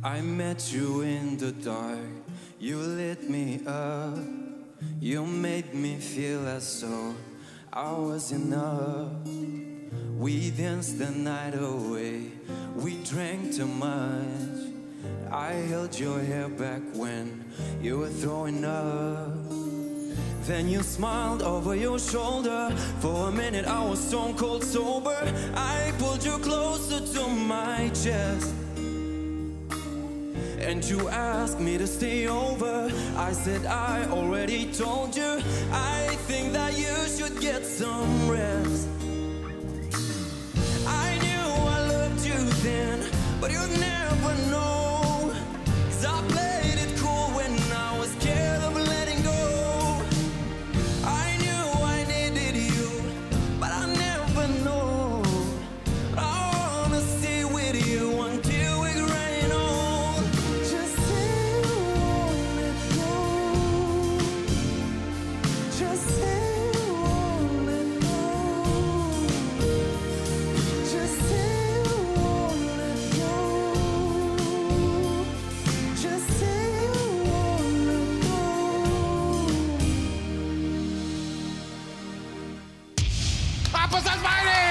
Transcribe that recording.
I met you in the dark, you lit me up. You made me feel as though I was enough. We danced the night away, we drank too much. I held your hair back when you were throwing up. Then you smiled over your shoulder. For a minute I was stone cold sober. I pulled you closer to my chest, and you asked me to stay over. I said I already told you. I think that you should get some rest. I knew I loved you then, but you'd never know, 'cause I played it cool when I was scared of letting go. I knew I needed you, but I never know. I wanna stay with you until we rain on. Just say you won't let go. Just say you won't let go. Just say you won't let go. Just say you won't let go. Papas as Mighty!